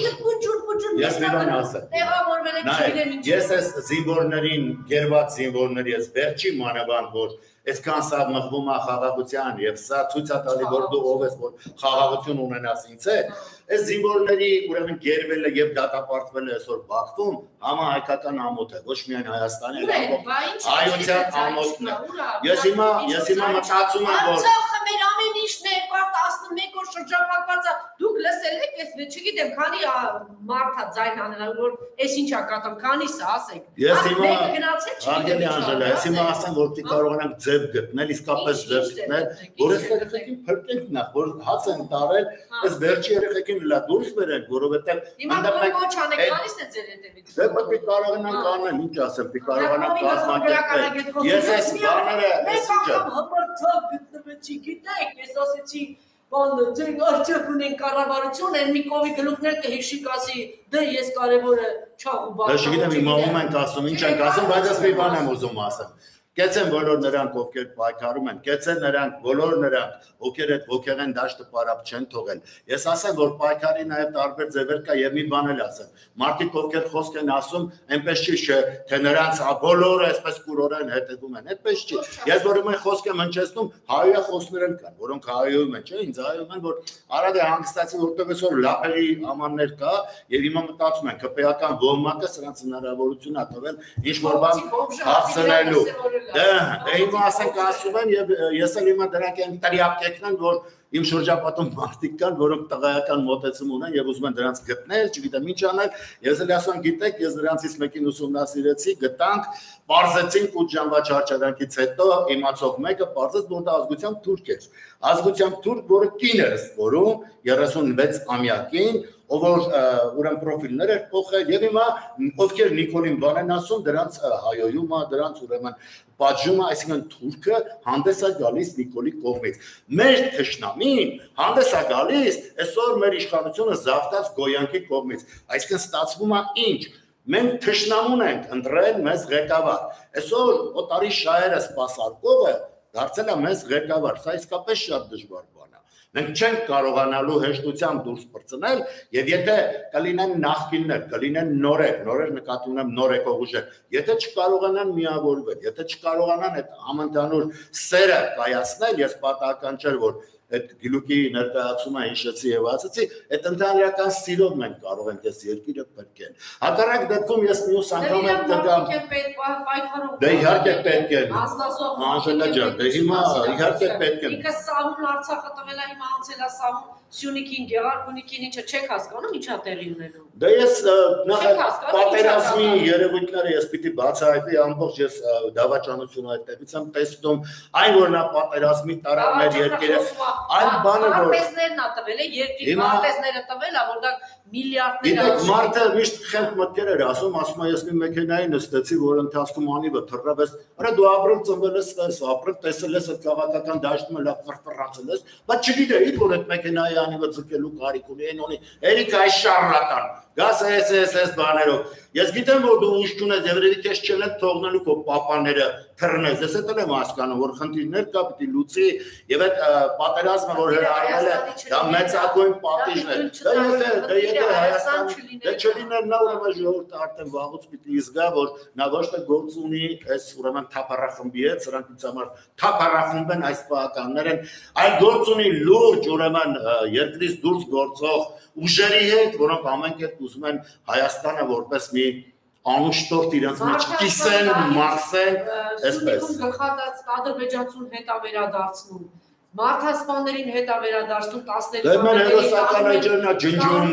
ես մի բան ասեմ, տեղավորվել եք չգիտեմ ինչ ես այս զինվորներին, գերված զինվորների ես վերջի մանավանդ, որ այսքան սա մղվում է խաղաղության եւ սա ցույց է տալի որ դու ով ես որ խաղաղություն ունենաս ինձ է այս զինվորների ուրեմն գերվել է եւ դատապարտվել է այսօր Բաքվում, համահայկական ամոթ է, ոչ միայն Հայաստանի, այլև հայության ամոթն է։ Ես հիմա մտածում եմ, որ մեր ամեն ինչն է 11 օր շրջապատված է, դուք լսել եք, ես չգիտեմ, քանի մարդ է ձայն հանել, որ այս ինչա կատամ, քանիսը ասեք։ Ես հիմա Արգելի Անժելա, ես հիմա ասեմ, որ պիտի կարողանանք ձև գտնել, իսկապես ձև գտնել, որ այս երեխեքին փրկենք նախ, որ հաց են տարել, այս վերջի երեխեքին լա դուրս բերենք, որովհետև հիմա ոչ անեք, քանիսն է ձեր հետևից։ Դե պիտի կարողանանք անել, ինչ ասեմ, պիտի կարողանանք կազմակերպել։ Ես այս բաները գիտեք, ես ասեցի, բանը, ձեր արջև ունեն կառավարություն, են մի կովի գլուխներ կհիշի կասի, դե ես կարևորը չաղ ու բան։ Դե չգիտեմ, հիմա ում ենք ասում, ինչ ենք ասում, բայց ես մի բան եմ ուզում ասեմ։ Կեցեն բոլոր նրանք, ովքեր պայքարում են, կեցեն նրանք, բոլոր նրանք, ովքեր այդ ոգեղեն դաշտը պարապ չեն թողել։ Ես ասեմ, որ պայքարի նաև տարբեր ձևեր կա եւ մի բան էլ ասեմ։ Մարդիկ ովքեր խոսք են ասում, այնպես չի, թե նրանց բոլորը այսպես կուրորեն հետևում են, այդպես չի։ Ես որ ում խոսք եմ հնչեցնում, հայոյախոսներ են կան, որոնք հայոյում են, չէ՞, ինձ հայոյում են, որ արագ է հանգստացի, որտեղ այսօր լապերի ամաններ կա եւ հիմա մտածում են, ԿՊ-ական ոմակը սրանց հնարավորություն է տվել ինչ որ բան հասցնելու։ Դե հիմա ասենք ասում եմ եւ ես էլ հիմա դրանք են տրիապ կեկնեն, որ իմ շրջապատում մարդիկ կան, որոնք տղայական մոտեցում ունեն եւ ուզում են դրանց գտնել, չգիտեմ ինչ անել, ես էլ ասում եմ, գիտեք, ես դրանցից մեկին ուսումնասիրեցի, գտանք, բարձեցինք 8 ժամվա չարչարանքից հետո իմացող մեկը բարձեց, որ դա ազգությամբ թուրք էր։ Ազգությամբ թուրք, որը կին էր որում 36-ամյա կին, ով որ ուրեմն պրոֆիլներ էր փոխել եւ հիմա ովքեր Նիկոլին բան են ասում, դրանց հայոյումը, դրանց ուրեմն պատժումը, այսինքն թուրքը հանդես է գալիս Նիկոլի կողմից։ Մեր թշնամին հանդես է գալիս այսօր մեր իշխանությունը զավթած Գոյանքի կողմից։ Այսինքն ստացվում է ինչ։ Մենք թշնամուն ենք ընտրել մեզ ղեկավար։ Այսօր օտարի շահերը սպասարկողը դարձել է մեզ ղեկավար։ Սա իսկապես շատ դժվար բան է։ Մենք չենք կարողանալու հեշտությամբ դուրս բրծնել, եւ եթե կլինեն նախկիններ, կլինեն նորեր նկատի ունեմ նոր եկող ուժեր, եթե չկարողանան միավորվել, եթե չկարողանան այդ համընդհանուր սերը կայացնել, ես պատահական չէր, որ այդ գլուկի ներկայացումը հիշեցի եւ ասացի, այդ ընդհանրական սիրով մենք կարող ենք այս երկիրը փրկել։ Հակառակ դեպքում ես մյուս անգամ կգամ։ Դե իհարկե պետք է։ Անժելա ջան, դե հիմա իհարկե պետք է։ Ինքը սահուն Արցախը տվել է հիմա անցել է սահուն Սյունիքին, Գեղարքունիքին, ինչը չեք հասկանում, ինչա տեղի ունենում։ Դե ես նախ պատերազմի երևույթները ես պիտի բացահայտի ամբողջ ես դավաճանությունը այդտեղից եմ տեսնում, այն որ նա պատերազմի տարավ մեր երկիրը, այն բանը որ Պարտեզներն ա տվել է, երկրի պարտեզները տվել է, որ դա միլիարդներ։ Գիտեք, մարդը միշտ խենթ մտքեր էր ասում ես մի մեքենայի նստեցի, որ ընթացքում անիվը թռավ ես, արա դու ապրել ծնվել ես, ապրել տեսել ես այդ քաղաքական դաշտում լավ ֆրֆրացել ես, բայց չգիտեի որ այդ մեքենայի անիվը ձգելու կարիք ունի, այն ունի, երիք այս շարլատան, գաս այս բաներով։ Ես գիտեմ որ դու ուժ չունես եւ երեք ես չեն թողնելու քո պապաները թռնես, ես էլ եմ հասկանում որ խնդիրներ կա պիտի լուծի եւ այդ պատերազմը որ հրահարվել է դա մեծագույն պատիժն է։ Դա եթե Հայաստան չլիներ նա ուրեմն ժողովուրդը արդեն վաղուց պիտի զգա որ նա ոչ թե գործ ունի այս ուրեմն թափառախմբի հետ, սրանք ինձ համար թափառախմբ են այս պահականներ են, այլ գործ ունի լուրջ ուրեմն երկրից դուրս գործող ուժերի հետ, որոնք ամեն կերպ ուզում են Հայաստանը որպես մի անուշտորտ իրենց մեջ կիսեն, մաքսեն, այսպես։ Գլխատած ադրբեջանցուն հետ է վերադարձնում, մարդասպաններին հետ է վերադարձնում 13 Դե մեր հերոսական այջերնա ջնջում։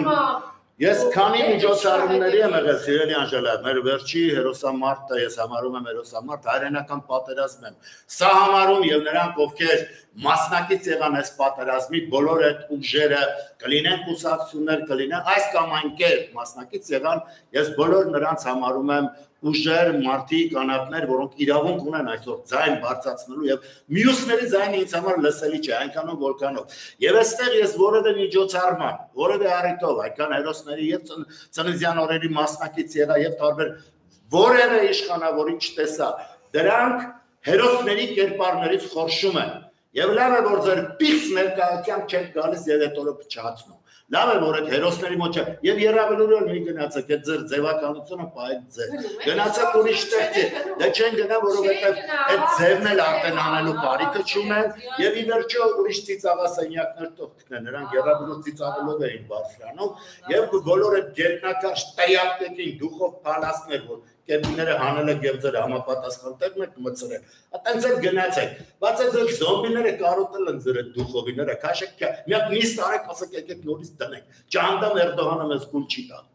Ես քանի միջոցառումների եմ եղել, սիրելի Անժելա, մեր վերջի հերոսամարտը ես համարում եմ հերոսամարտ, հայրենական պատերազմ եմ։ Սա համարում եւ նրանք ովքեր մասնակից եղան այս պատերազմի բոլոր այդ ուժերը, կլինեն կուսակցություններ, կլինեն այս կամ այն կերպ մասնակից եղան, ես բոլոր նրանց համարում եմ ուժեր, մարդիկ, անապներ, որոնք իրավունք ունեն այսօր ձայն բարձրացնելու եւ մյուսների ձայնը ինձ համար լսելի չէ, այնքանով որքանով։ Եվ այստեղ ես որևէ միջոցառման, որևէ առիթով, այքան հերոսների եւ ծննդյան օրերի մասնակից եղա եւ տարբեր որևէ իշխանավորի չտեսա։ Դրանք հերոսների կերպարներից խորշում են։ Եվ լավ է որ ձեր պիղծ ներկայությամբ չեք գալիս եւ այդ օրը փչացնում։ Լավ է որ այդ հերոսների մոտ չէ եւ երավելուրը մի գնացեք այդ ձեր ձևականությունը պայել ձեր գնացեք ուրիշ տեղի դե չեն գնա որովհետեւ այդ ձևն էլ արդեն անելու բարիքը չունեն եւ ի վերջո ուրիշ ծիծաղասենյակներ տոկնեն նրանք երավելուր ծիծաղելով էին բարձրանում եւ բոլորը գերնակաշ տեյակտեկին դուխով փալասներ որ կեպիները հանելը եւ ձեր համապատասխան տեղն եք մցրել այտենց էլ գնացեք բայց այդ զոմբիները կարոտել են ձեր դուխովիները քաշեք մի հատ նիստ արեք ասեք եկեք նորից դնենք ջանդամ Էրդողանը մեզ կուլ չի տա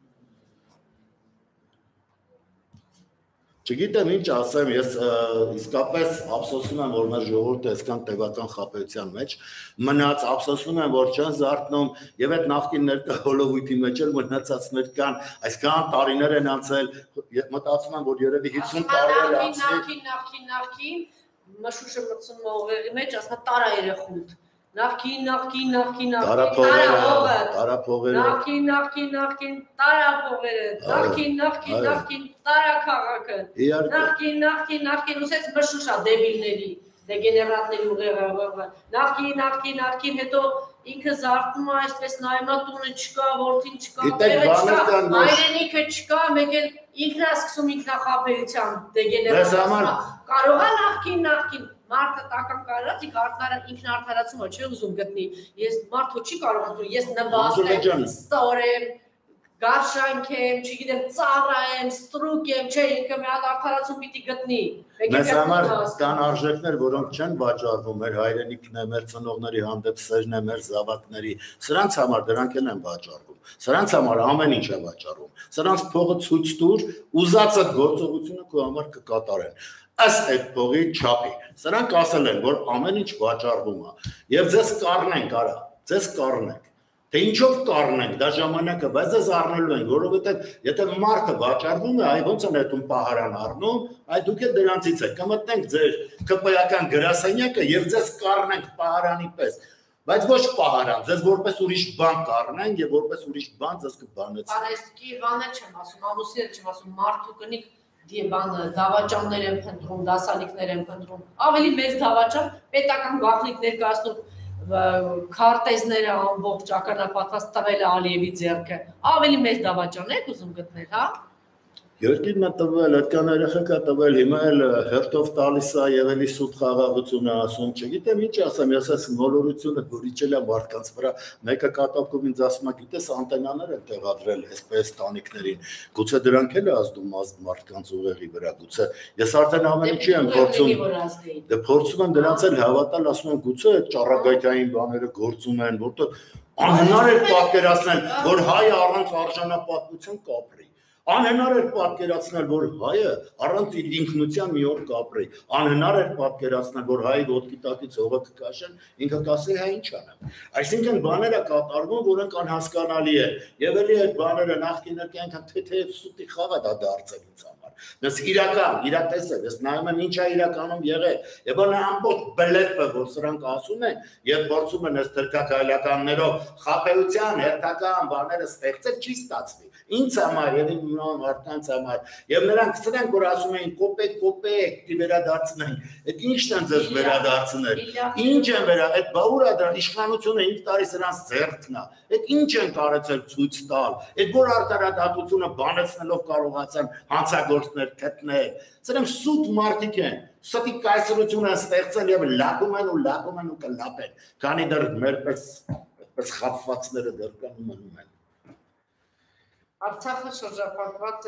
Չգիտեմ ինչ ասեմ, ես իսկապես ափսոսում եմ, որ մեր ժողովուրդը այսքան տևական խաբեության մեջ մնաց, ափսոսում եմ, որ չեն զարթնում եւ այդ նախկին ներկա հոլովույթի մեջ էլ մնացածներ կան, այսքան տարիներ են անցել, մտածում եմ, որ երևի 50 տարի էլ անցել։ Նախքին մշուշը մտցնում ողերի մեջ, ասա տարա երախուտ։ Նախքին տարափողերը տարա քաղաքը նախքին ուսեց մշուշա դեբիլների դեգեներատների ուղեղը նախքին հետո ինքը զարթնում է այսպես նայում է տունը չկա որդին չկա հայրենիքը չկա մեկ էլ ինքն է սկսում ինքնախաբեության դեգեներատիվը կարող է նախքին Մարդը տական կարած, ինքն արդարացումը չէ ուզում գտնի, ես մարդու չի կարող ես նվազեմ, ստորեմ, գարշանք եմ, չգիտեմ, ծառա եմ, ստրուկ եմ, չէ, ինքը մի հատ արդարացում պիտի գտնի։ Մեզ համար կան արժեքներ, որոնք չեն վաճառվում, մեր հայրենիքն է, մեր ծնողների հանդեպ սերն է, մեր զավակների, սրանց համար դրանք են վաճառվում, սրանց համար ամեն ինչ է վաճառվում, սրանց փողը ցույց տուր, ուզած այդ գործողությունը քո համար կկատարեն։ Ըստ այդ փողի չափի։ Սրանք ասել են, որ ամեն ինչ վաճառվում է եւ ձեզ կառնենք, արա, ձեզ կառնենք։ Թե ինչով կառնենք, դա ժամանակը, բայց ձեզ առնելու են, որովհետեւ եթե մարդը վաճառվում է, այ ոնց են այդում պահարան առնում, այ դուք էլ դրանցից եք, կմտնենք ձեր ԿՊ-ական գրասենյակը եւ ձեզ կառնենք պահարանի պես։ Բայց ոչ պահարան, ձեզ որպես ուրիշ բան կառնենք եւ որպես ուրիշ բան ձեզ կբանեցին։ Արեստի բաներ չեմ ասում, ամուսիններ չեմ ասում, մարդու կնիկ դավաճաններ են փնտրում, դասալիկներ են փնտրում, ավելի մեծ դավաճան, պետական գաղտնիք ներկայացնում քարտեզները ամբողջ ականապատված տվել է Ալիևի ձեռքը, ավելի մեծ դավաճան եք ուզում գտնել, հա? Երկիրն է տվել, այդքան երեխա տվել, հիմա էլ հերթով տալիս է եւ էլի սուտ խաղաղություն է ասում, չգիտեմ ինչ ասեմ, ես այս մոլորությունը գորիչել եմ մարդկանց վրա, մեկը կատակով ինձ ասում է, գիտես անտենաներ են տեղադրել SPS տանիքներին, գուցե դրանք էլ է ազդում մարդկանց ուղեղի վրա, գուցե ես արդեն ամեն ինչի եմ փորձում, դե փորձում եմ դրանց էլ հավատալ, ասում եմ գուցե այդ ճառագայթային բաները գործում են, որտեղ անհնար է պատկերացնել, որ հայը առանց արժանապատվության կապրի Անհնար էր պատկերացնել, որ հայը առանց իր ինքնության մի օր կապրի, անհնար էր պատկերացնել, որ հայի ոտքի տակից հողը կկաշեն, ինքը կասի հա ինչ անեմ։ Այսինքն բաները կատարվում, որոնք անհասկանալի է, եւ էլի այդ բաները նախկիներ կյանքան թեթև սուտի խաղ է դա դարձել ինձ համար։ Ես իրատես եմ, ես նայում եմ ինչ է իրականում եղել, եւ նա ամբողջ բլեֆը, որ սրանք ասում են, եւ փորձում են այս թրքակայլականներով խաբեության հերթական բաները ստեղծել, չի ստացվի։ Ինձ համար եւ իմ մարդկանց համար եւ նրանք սրանք որ ասում էին կոպեկ դի վերադարձնենք այդ ի՞նչն են ձեզ վերադարձնել ինչ են վերա այդ բաուրա դրա իշխանությունը 5 տարի սրանց ձեռքն է այդ ինչ են կարեցել ցույց տալ այդ որ արտարադատությունը բանեցնելով կարողացան հանցագործներ գտնել սրանք սուտ մարդիկ են սուտի կայսրություն են ստեղծել եւ լակում են ու կլապեն քանի դեռ մերպես խափվածները դեռ կան մնում են Արցախը շրջապատված է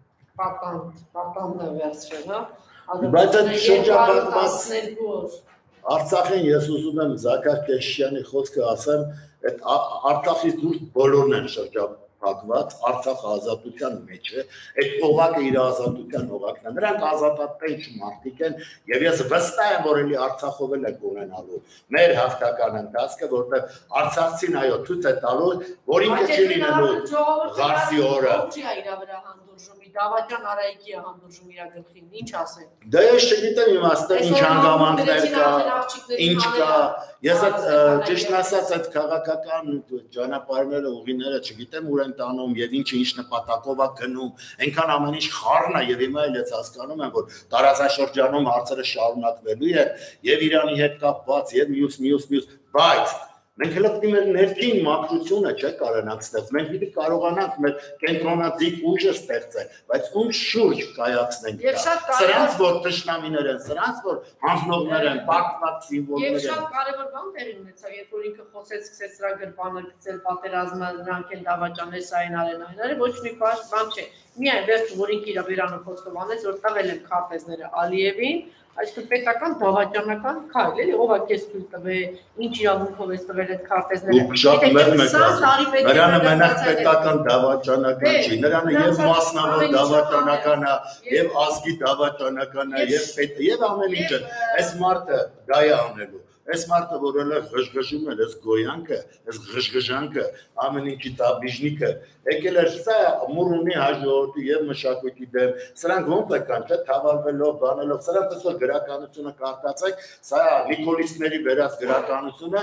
պատանդն է վերցրել, հա? Բայց այդ շրջապատված Արցախին ես ուզում եմ Զաքար Կեշյանի խոսքը ասեմ, այդ Արցախից դուրս բոլորն են շրջապատված, Արցախը ազատության մեջ է, այդ օղակը իր ազատության օղակն է, նրանք ազատատենչ մարդիկ են եւ ես վստահ եմ, որ էլի Արցախով էլ են ունենալու մեր հաղթական ընթացքը, որտեղ արցախցին այո ցույց է տալու, որ ինքը չի լինելու Ղարսի օրը։ Ո՞չ է իր վրա հանդուրժում, դավաճան Արայիկի է հանդուրժում իր գլխին, ինչ ասեմ։ Դա ես չգիտեմ իմաստը, ինչ հանգամանքներ կա, ինչ կա։ Ես այդ ճիշտն ասած այդ քաղաքական ճանապարհները, ուղիները չգիտեմ ուր են տանում եւ ինչ նպատակով է գնում, այնքան ամեն ինչ խառն է եւ հիմա էլ ես հասկանում եմ, որ տարածաշրջանում հարցերը շարունակվելու են եւ Իրանի հետ կապված եւ մյուս, բայց Մենք հլկտի մեր ներքին մաքրությունը չէ կարողանանք ստեղծել։ Մենք պիտի կարողանանք մեր կենտրոնաձիգ ուժը ստեղծել, բայց ում շուրջ կայացնենք դա։ Սրանց որ թշնամիներ են, սրանց որ հանձնողներ են, բակված սիմվոլներ են։ Եվ շատ կարևոր բան տեղի ունեցավ, երբ որ ինքը խոսեց, սկսեց սրա գրպանը գցել պատերազմը, նրանք են դավաճանել, սա են արեն, ոչ մի բան չէ։ Միայն վերջը որ ինքը իր բերանը խոստովանեց, որ տվել են քարտեզները Ալիևին, այսինքն պետական դավաճանական քայլ էլի, ով է քեզ թույլ տվել, ինչ իրավունքով ես տվել այդ քարտեզները։ Շատ մեծ մեկ նրանը մենակ պետական դավաճանական չի, նրանը եւ մասնավոր դավաճանական է, եւ ազգի դավաճանական է, եւ ամեն ինչը։ Այս մարդը դա է անելու։ Այս մարդը որ ղժղժում էր, այս գոյանքը, այս ղժղժանքը, ամեն ինչի տաբիժնիկը, եկել էր սա մուրունի հաջորդի եւ մշակույթի դեմ, սրանք ոնց եկան, չէ, թավալվելով, բանելով, սրանք այսօր գրականությունը կարտացեք, սա նիկոլիստների վերած գրականությունը,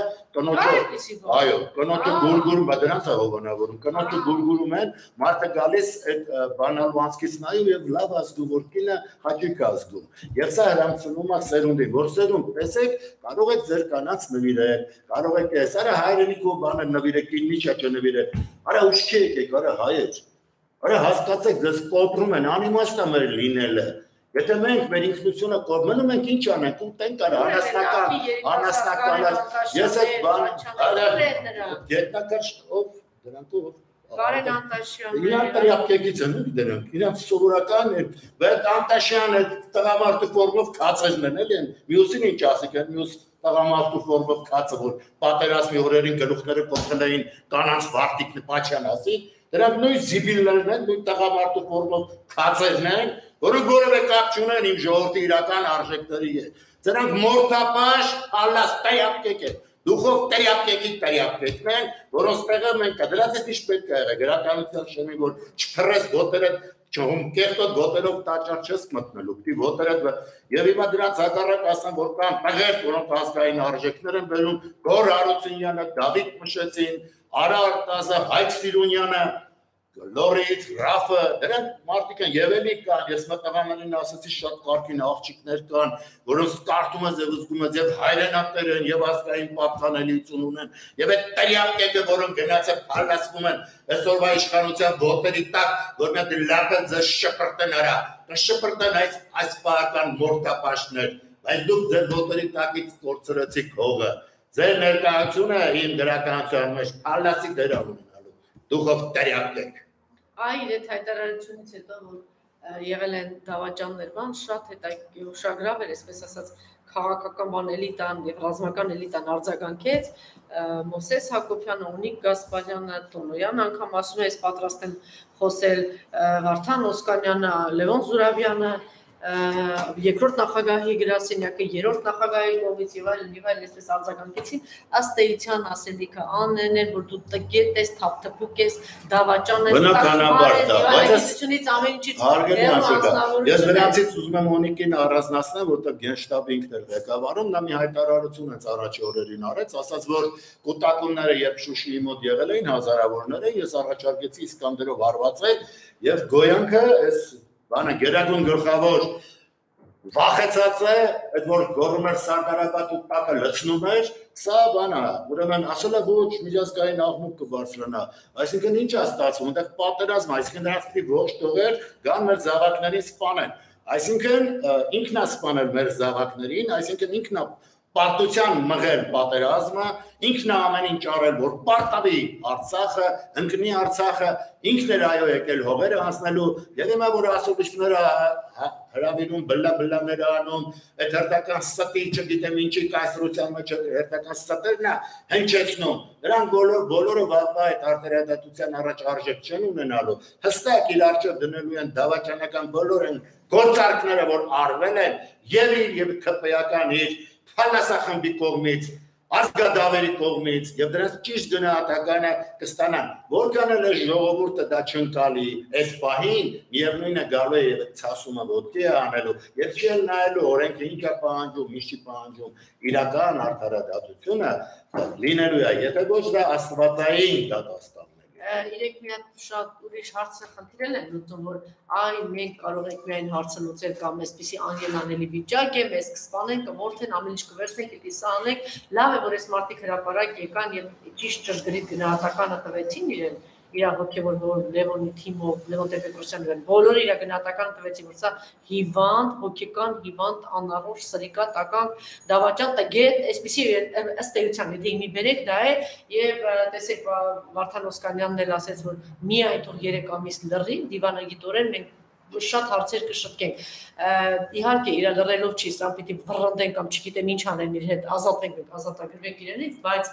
այո, կնոջը գուրգուրում, բա դրանց է հովանավորում, կնոջը գուրգուրում են, մարդը գալիս այդ բանալու անցքից նայում եւ լավ ազգում, որ կինը հաճույք ազգում։ Եվ սա հրամցնում է սերունդին, որ սերունդ, տեսեք, կարող եք ձեր կանանց նվիրել, կարող եք ես, արա հայրենիքով բանը նվիրեք, ինձ չէ չնվիրել, արա ուշքի եկեք, արա հայեր, արա հասկացեք, ձեզ կոտրում են, անիմաստ է մեր լինելը, եթե մենք մեր ինքնությունը կորմնում ենք ինչ անենք, ուտենք արա, անասնական, ես այդ բանը, գետնակար ով, դրանք ով, Կարեն Անտաշյան իրանք տրիապկեգից են դրանք, իրանք սովորական են, բայց Անտաշյանը տղամարդու ֆորմով քացերն են, էլի են, մյուսին ինչ ասեք, մյուս տղամարդու ֆորմով քացը, որ պատերազմի օրերին գլուխները կոտրել էին կանանց վարտիք Նպաչյան ասի, դրանք նույն զիբիլներն են, նույն տղամարդու ֆորմով քացերն են, որոնք որևէ կապ չունեն իմ ժողովրդի իրական արժեքների հետ, դրանք մորթապաշ, հալած տրիապկեգ են, Դուխով տերյապկեքն են, որոնց տեղը մենք դրանց ինչ պետք է եղել, գրականության շեմի, որ չփռես գոտերը, կեղտոտ գոտերով տաճար չես մտնելու, պիտի գոտերը, եւ հիմա դրանց հակառակ ասեմ, որ կան տղեր, որոնք ազգային արժեքներ են բերում, Գոր Հարությունյանը, Դավիթ Մշեցին, Արա Արտազը, Հայկ Սիրունյանը, Լորից, Ռաֆը, դրանք մարդիկ են եւ էլի կան, ես մտավաներին ասացի շատ կարգին աղջիկներ կան, որոնց կարդում ես եւ զգում ես եւ հայրենակներ են եւ ազգային պատկանելիություն ունեն եւ այդ տերյապկեգը, որոնք գնացել փալասվում են այսօրվա իշխանության ոտերի տակ, որ նա լապը ձեզ շպրտեն արա, կշպրտեն այս պահական մորթապաշտներ, բայց դուք ձեր ոտերի տակից կորցրեցիք հողը, ձեր ներկայությունը իմ գրականության մեջ փալասի դեր ունենալու, դուք տերյապկեգ Այ այդ հայտարարությունից հետո որ եղել են դավաճաններ, բան շատ ուշագրավ էր, այսպես ասած, քաղաքական բան էլիտան եւ ռազմական էլիտան արձագանքեց, Մոսես Հակոբյանը, Ունիկ Գասպարյանը, Տոնոյանը անգամ ասում է, ես պատրաստ եմ խոսել Վարդան Օսկանյանը, Լևոն Զուրաբյանը, երկրորդ նախագահի գրասենյակը, երրորդ նախագահի կողմից եւ այլն, այսպես արձագանքեցին, ըստ էության ասելիքը անեն էր, որ դու տգետ ես, թափթփուկ ես, դավաճան ես, բնականաբար դա, բայց ամեն ինչից ես նրանցից ուզում եմ Օնիկին առանձնացնել, որտեղ գենշտաբը ինքն էր ղեկավարում, նա մի հայտարարություն հենց առաջի օրերին արեց, ասաց, որ կուտակումները երբ Շուշիի մոտ եղել էին հազարավորները, ես առաջարկեցի Իսկանդերով հարվածել եւ Գոյանքը այս Բանը գերագույն գլխավոր վախեցած է, այդ որ գոռում էր Սարդարապատ ու տակը լցնում էր, սա բան է, ուրեմն ասել է ոչ միջազգային աղմուկ կբարձրանա, այսինքն ինչ է ստացվում, այնտեղ պատերազմ, այսինքն նրանց պիտի ողջ տողեր գան մեր զավակներին սպանեն, այսինքն ինքն է սպանել մեր զավակներին, այսինքն ինքն է Պարտության մղել պատերազմը, ինքն է ամեն ինչ արել, որ պարտավի Արցախը, ընկնի Արցախը, ինքն էր այո եկել հողերը հանձնելու, եւ հիմա որ ասուլիչները հրավիրում բլա-բլաներ անում, այդ հերթական ստի, չգիտեմ ինչի կայսրության մեջ հերթական ստերն է հնչեցնում, նրանք բոլորը վաղվա այդ արտերադատության առաջ արժեք չեն ունենալու, հստակ իր առջև դնելու են դավաճանական բոլոր են գործարքները, որ արվել են եւ իր եւ քպեական իր Փալասախմբի կողմից, ազգադավերի կողմից եւ դրանց ճիշտ գնահատականը կստանան, որքան էլ է ժողովուրդը դա չընկալի, այս պահին միևնույն է գալու է եւ ցասումը ոտքի է անելու եւ չի նայելու օրենքը ինչ է պահանջում, ինչ չի պահանջում, իրական արդարադատությունը լինելու է, եթե ոչ դա աստվածային դատաստանն է։ իրենք մի հատ շատ ուրիշ հարցը խնդիրել են լուծում, որ այ մենք կարող ենք միայն հարցը լուծել կամ այսպեսի անգենանելի վիճակ է, մեզ կսպանեն, կորթեն, ամեն ինչ կվերցնենք, պիտի սա անենք, լավ է, որ այս մարդիկ հրապարակ եկան եւ ճիշտ ճշգրիտ գնահատականը տվեցին իրեն իր հոգեվոր Լևոնի թիմով, Լևոն Տեր-Պետրոսյանը բոլորը իր գնահատականը տվեցին, որ սա հիվանդ, հոգեկան հիվանդ, անառողջ, սրիկա, տականք, դավաճան, տգետ, այսպեսի ըստ էության, եթե իմի բերեք դա է եւ տեսեք Վարդան Օսկանյանն էլ ասեց, որ միայն թող 3 ամիս լռի, դիվանագիտորեն մենք շատ հարցեր կշտկենք։ Իհարկե իր լռելով չի, սա պիտի վռնդենք կամ չգիտեմ ինչ անեն իր հետ, ազատվենք, ազատագրվենք իրենից, բայց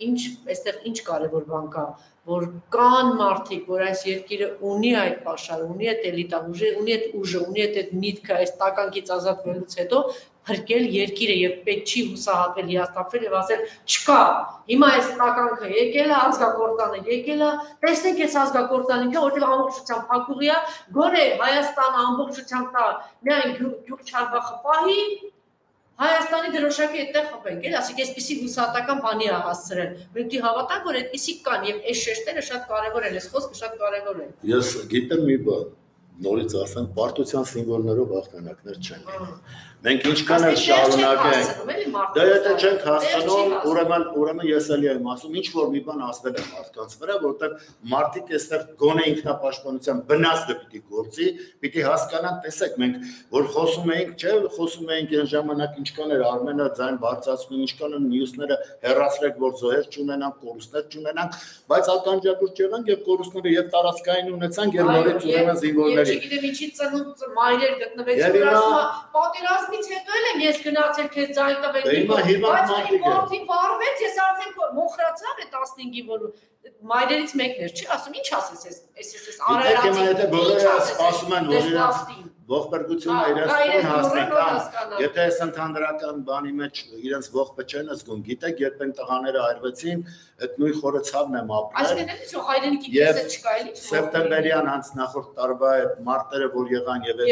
այստեղ ինչ կարևոր բան կա, որ կան մարդիկ, որ այս երկիրը ունի այդ պաշարը, ունի այդ էլիտան, ունի այդ ուժը, ունի այդ միտքը, այս տականքից ազատվելուց հետո փրկել երկիրը եւ պետք չի հուսահատվել, հիասթափվել եւ ասել չկա, հիմա այս տականքը եկել է, ազգակորտանը եկել է, տեսնենք այս ազգակորտանը ինքը, որտեղ ամբողջությամբ փակուղի է, գոնե Հայաստանը ամբողջությամբ տա, միայն Գյուղ-Չարբախը պահի, Հայաստանի դրոշակը այդտեղ խփենք, էլ ասիկ այսպեսի հուսահատական բանի է հասցրել։ Մենք դի հավատանք, որ այդպեսի կան եւ այս շեշտերը շատ կարեւոր են, այս խոսքը շատ կարեւոր է։ Ես գիտեմ մի բան, նորից ասեմ, պարտության սիմվոլներով հաղթանակներ չեն լինում։ Մենք ինչքան էլ շարունակենք, դա եթե չենք հասցնում, ուրեմն ես էլ եմ ասում, ինչ որ մի բան ասվել է մարդկանց վրա, որտեղ մարդիկ այստեղ գոնե ինքնապաշտպանության բնածը պիտի գործի, պիտի հասկանան, տեսեք, մենք որ խոսում էինք, չէ, խոսում էինք այն ժամանակ ինչքան էր Արմենը ձայն բարձրացնում, ինչքան են մյուսները հեռացրեք, որ զոհեր չունենան, կորուստներ չունենան, բայց ականջակուրջ եղանք եւ կորուստները եւ տարածքային ունեցանք եւ նորից ուրեմն զինվորների Չգիտեմ ինչի ծնունդ մայրեր գտնվեցին, որ ասում է պատերազմից հետո էլ եմ ես գնացել քեզ ձայն տվել, բայց իմ որդին վարվեց, ես արդեն մոխրացա այդ 15-ի, որ մայրերից մեկն էր, չի ասում, ինչ ասես ես արարածին, եթե բոլորը սպասում են, որ իրենց ողբերգությունը իրենց տուն հասնի կամ եթե այս ընդհանրական բանի մեջ իրենց ողբը չեն զգում, գիտեք, երբ են տղաները այրվեցին, այդ նույն խորը ցավն եմ ապրել։ Այսինքն էլի շո հայրենիքի կեսը չկա էլի։ Սեպտեմբերյան անց նախորդ տարվա այդ մարտերը, որ եղան եւ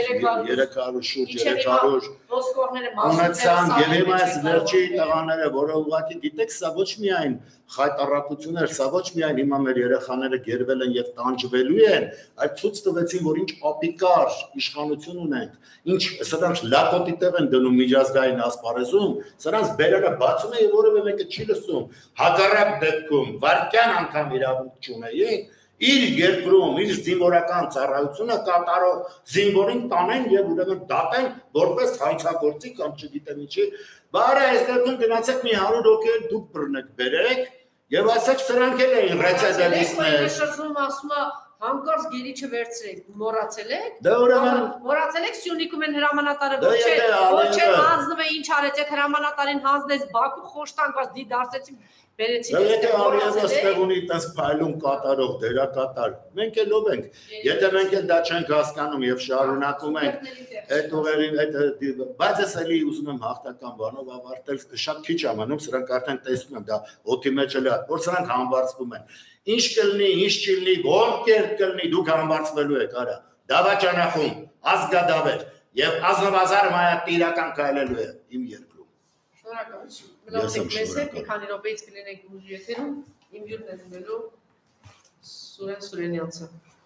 300 շուրջ 300 ոսկորները ունեցան եւ հիմա այս վերջի տղաները, որը ուղղակի գիտեք, սա ոչ միայն խայտառակություն էր, սա ոչ միայն հիմա մեր երեխաները գերվել են եւ տանջվելու են, այլ ցույց տվեցին, որ ինչ ապիկար իշխանություն ունենք, ինչ սրանց լակոտի տեղ են դնում միջազգային ասպարեզում, սրանց բերանը բացում է եւ որևէ մեկը չի լսում, հակառակ դեպքում վարկյան անգամ իրավունք չունեին, իր երկրում իր զինվորական ծառայությունը կատարող զինվորին տանեն եւ ուրեմն դատեն որպես հանցագործի կամ չգիտեմ ինչի, բարը այս դեպքում գնացեք մի 100 հոգի դուք բռնեք բերեք եւ ասեք սրանք էլ էին ռեցեդենտներ։ Շրջում ասում է հանկարծ գերիչը վերցրեք, մոռացել եք։ Դա ուրեմն մոռացել եք Սյունիքում են հրամանատարը ոչ չէ հանձնում է ինչ արեց, այդ հրամանատարին հանձնեց Բաքու խոշտանգված դի դարձեցին բերեցին։ Դա եթե արիևս տեղ ունի այդպես փայլուն կատարող դերակատար, մենք էլ ով ենք։ Եթե մենք էլ դա չենք հասկանում եւ շարունակում ենք այդ ուղերին այդ բայց ես էլի ուզում եմ հաղթական բանով ավարտել, շատ քիչ ամանում, սրանք արդեն տեսնում եմ դա օդի մեջ էլ որ սրանք համբարձվում են։ Ինչ կլինի, ինչ չլինի, որ կերպ կլինի, դուք համբարձվելու եք, արա։ Դավաճանախում, ազգադավեր եւ ազնվազար մայաթ իրական կայլելու է իմ երկրում։ Շնորհակալություն։ Գնացեք մեզ հետ, մի քանի րոպեից կլինենք ուժի եթերում, իմ հյուրն է լինելու Սուրեն Սուրենյանցը։